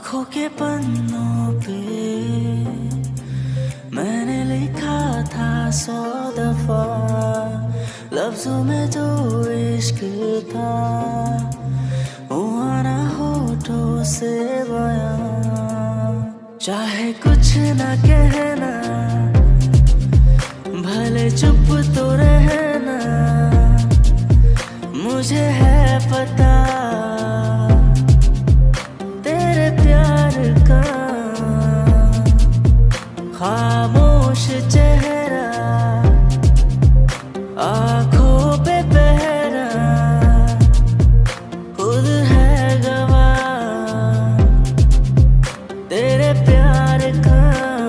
आँखों के पन्नों पे मैंने लिखा था 100 दफा, लफ्जों में जो इश्क था हुआ ना होठों से बयां। चाहे कुछ ना कहना, भले चुप तो रहना, मुझे है पता तेरे प्यार का खामोश चेहरा, आँखों पे पहरा, खुद है गवाह तेरे प्यार का।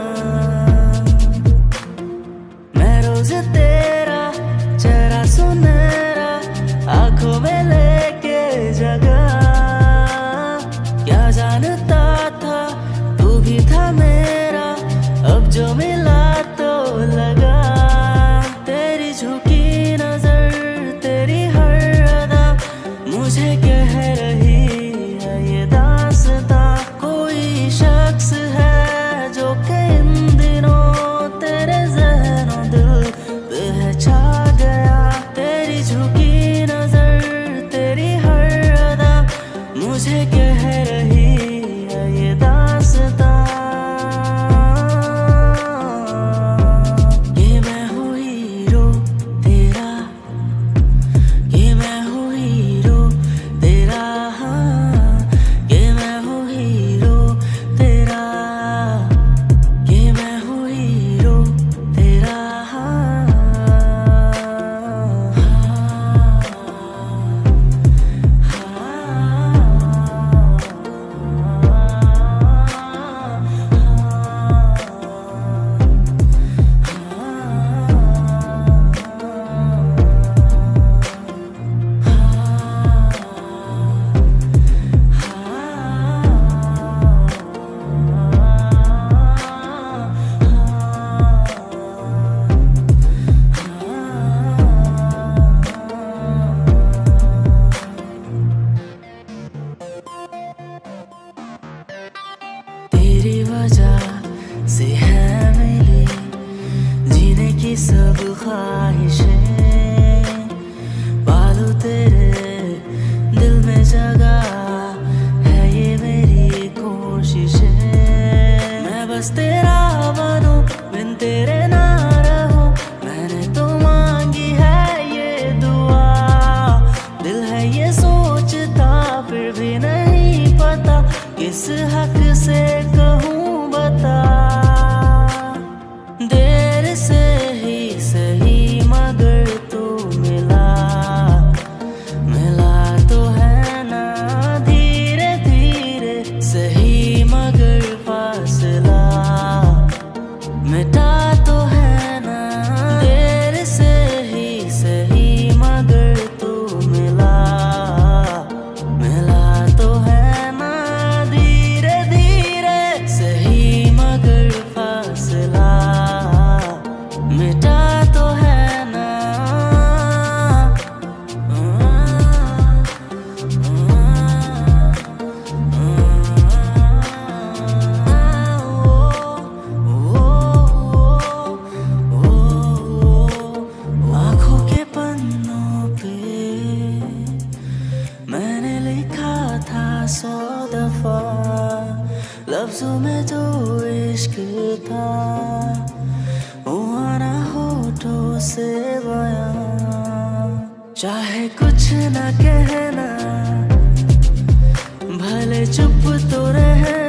मैं रोज तेरा चेहरा सुनहरा आँखों में लेके जगा, क्या जानता था तू भी था मेरा, अब जो मिला तो लगा। तेरी झुकी नजर, तेरी हर अदा मुझे कह रही है ये दास्तां। कोई शख्स है जो कि इन दिनों तेरे ज़हनो दिल पे है छा गया। तेरी झुकी नजर, तेरी हर अदा मुझे कह रही है ये दास्तां। ये मैं हूँ हीरो तेरा, ये मैं हूँ हीरो तेरा, हाँ ये मैं हूँ हीरो तेरा, ये मैं हूँ हीरो तेरा, हाँ तेरी वजह से है मिली जीने की सब ख्वाहिशें, पालू तेरे दिल में जगह है ये मेरी कोशिशें। मैं बस तेरा बनूं, बिन तेरे ना रहूं, मैंने तो मांगी है ये दुआ। दिल है ये सोचता फिर भी नहीं पता किस हक से कहूँ बता। देर से ही सही मगर तू मिला, मिला तो है ना धीरे धीरे सही मगर फासला मिटा तो है ना। देर से ही सही मगर तू मिला, मिला तो है ना धीरे धीरे सही मगर फासला मिटा तो है ना। आँखों के पन्नों पे मैंने लिखा था 100 दफा, लफ्जों में जो इश्क था हुआ ना होठों से बयां। चाहे कुछ ना कहना, भले चुप तो रहना,